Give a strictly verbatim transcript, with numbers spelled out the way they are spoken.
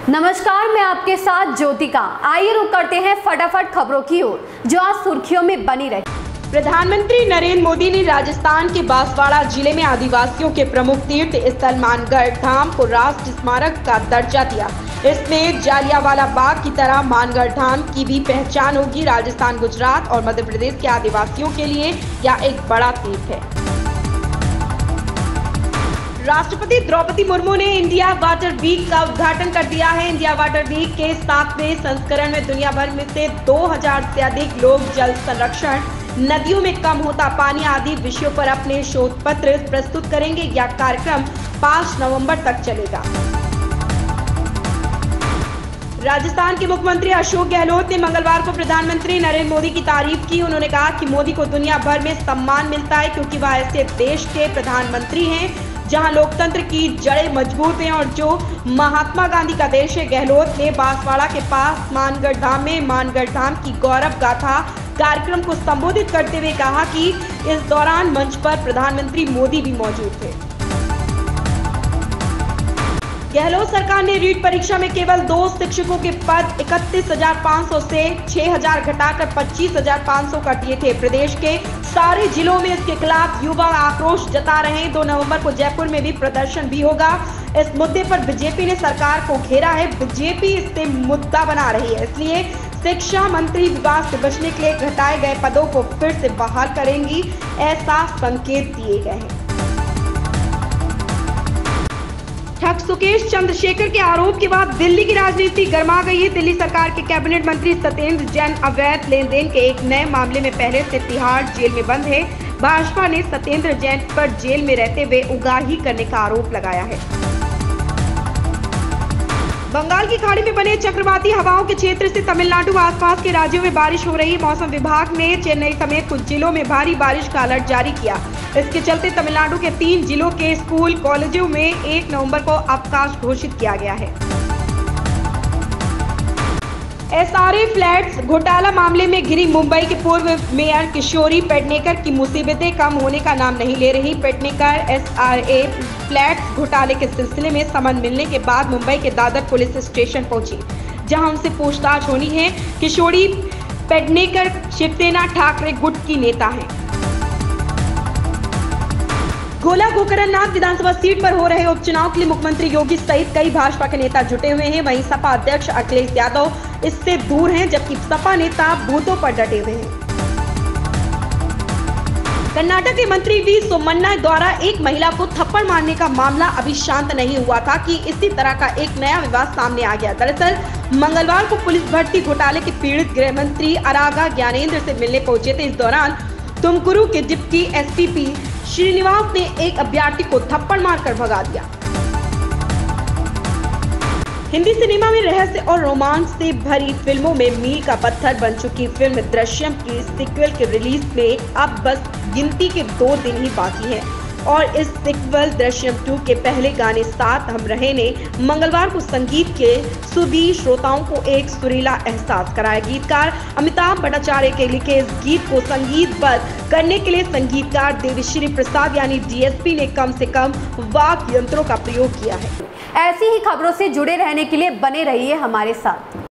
नमस्कार, मैं आपके साथ ज्योतिका। आइए रुक करते हैं फटाफट खबरों की ओर जो आज सुर्खियों में बनी रही। प्रधानमंत्री नरेंद्र मोदी ने राजस्थान के बांसवाड़ा जिले में आदिवासियों के प्रमुख तीर्थ स्थल मानगढ़ धाम को राष्ट्रीय स्मारक का दर्जा दिया। इसमें जालियांवाला बाग की तरह मानगढ़ धाम की भी पहचान होगी। राजस्थान, गुजरात और मध्य प्रदेश के आदिवासियों के लिए यह एक बड़ा तीर्थ है। राष्ट्रपति द्रौपदी मुर्मू ने इंडिया वाटर वीक का उद्घाटन कर दिया है। इंडिया वाटर वीक के सातवें संस्करण में दुनिया भर में से दो हज़ार से अधिक लोग जल संरक्षण, नदियों में कम होता पानी आदि विषयों पर अपने शोध पत्र प्रस्तुत करेंगे। यह कार्यक्रम पाँच नवंबर तक चलेगा। राजस्थान के मुख्यमंत्री अशोक गहलोत ने मंगलवार को प्रधानमंत्री नरेंद्र मोदी की तारीफ की। उन्होंने कहा कि मोदी को दुनिया भर में सम्मान मिलता है क्योंकि वह ऐसे देश के प्रधानमंत्री हैं जहां लोकतंत्र की जड़ें मजबूत हैं और जो महात्मा गांधी का देश है। गहलोत ने बांसवाड़ा के पास मानगढ़ धाम में मानगढ़ धाम की गौरव गाथा कार्यक्रम को संबोधित करते हुए कहा कि इस दौरान मंच पर प्रधानमंत्री मोदी भी मौजूद थे। गहलोत सरकार ने रीट परीक्षा में केवल दो शिक्षकों के पद इकतीस हजार पाँच सौ से छह हज़ार घटाकर पच्चीस हजार पाँच सौ कर दिए थे। प्रदेश के सारे जिलों में इसके खिलाफ युवा आक्रोश जता रहे हैं। दो नवंबर को जयपुर में भी प्रदर्शन भी होगा। इस मुद्दे पर बीजेपी ने सरकार को घेरा है। बीजेपी इससे मुद्दा बना रही है, इसलिए शिक्षा मंत्री विवाद से बचने के लिए घटाए गए पदों को फिर से बहाल करेंगी, ऐसा संकेत दिए गए हैं। ठग सुकेश चंद्रशेखर के आरोप के बाद दिल्ली की राजनीति गर्मा गई है। दिल्ली सरकार के कैबिनेट मंत्री सत्येंद्र जैन अवैध लेन देन के एक नए मामले में पहले से तिहाड़ जेल में बंद है। भाजपा ने सत्येंद्र जैन पर जेल में रहते हुए उगाही करने का आरोप लगाया है। बंगाल की खाड़ी में बने चक्रवाती हवाओं के क्षेत्र से तमिलनाडु व आसपास के राज्यों में बारिश हो रही है। मौसम विभाग ने चेन्नई समेत कुछ जिलों में भारी बारिश का अलर्ट जारी किया। इसके चलते तमिलनाडु के तीन जिलों के स्कूल कॉलेजों में एक नवंबर को अवकाश घोषित किया गया है। एसआरए फ्लैट्स घोटाला मामले में घिरी मुंबई के पूर्व मेयर किशोरी पेडनेकर की मुसीबतें कम होने का नाम नहीं ले रही। पेडनेकर एसआरए फ्लैट्स घोटाले के सिलसिले में समन मिलने के बाद मुंबई के दादर पुलिस स्टेशन पहुंची, जहां उनसे पूछताछ होनी है। किशोरी पेडनेकर शिवसेना ठाकरे गुट की नेता हैं। गोला गोकरणनाथ विधानसभा सीट पर हो रहे उपचुनाव के लिए मुख्यमंत्री योगी सहित कई भाजपा के नेता जुटे हुए हैं। वहीं सपा अध्यक्ष अखिलेश यादव इससे दूर हैं, जबकि सपा नेता बूथों पर डटे हुए हैं। कर्नाटक के मंत्री वी सोमन्ना द्वारा एक महिला को थप्पड़ मारने का मामला अभी शांत नहीं हुआ था कि इसी तरह का एक नया विवाद सामने आ गया। दरअसल मंगलवार को पुलिस भर्ती घोटाले के पीड़ित गृह मंत्री आरागा ज्ञानेंद्र से मिलने पहुंचे थे। इस दौरान तुमकुरू के डिप्टी एसपी श्रीनिवास ने एक अभ्यर्थी को थप्पड़ मारकर भगा दिया। हिंदी सिनेमा में रहस्य और रोमांच से भरी फिल्मों में मील का पत्थर बन चुकी फिल्म दृश्यम की सीक्वल के रिलीज में अब बस गिनती के दो दिन ही बाकी हैं और इस सीक्वल दृश्यम टू के पहले गाने साथ हम रहे ने मंगलवार को संगीत के सुधी श्रोताओं को एक सुरीला एहसास कराया। गीतकार अमिताभ भट्टाचार्य के लिखे इस गीत को संगीतबद्ध करने के लिए संगीतकार देवीश्री प्रसाद यानी डीएसपी ने कम से कम वाद्य यंत्रों का प्रयोग किया है। ऐसी ही खबरों से जुड़े रहने के लिए बने रहिए हमारे साथ।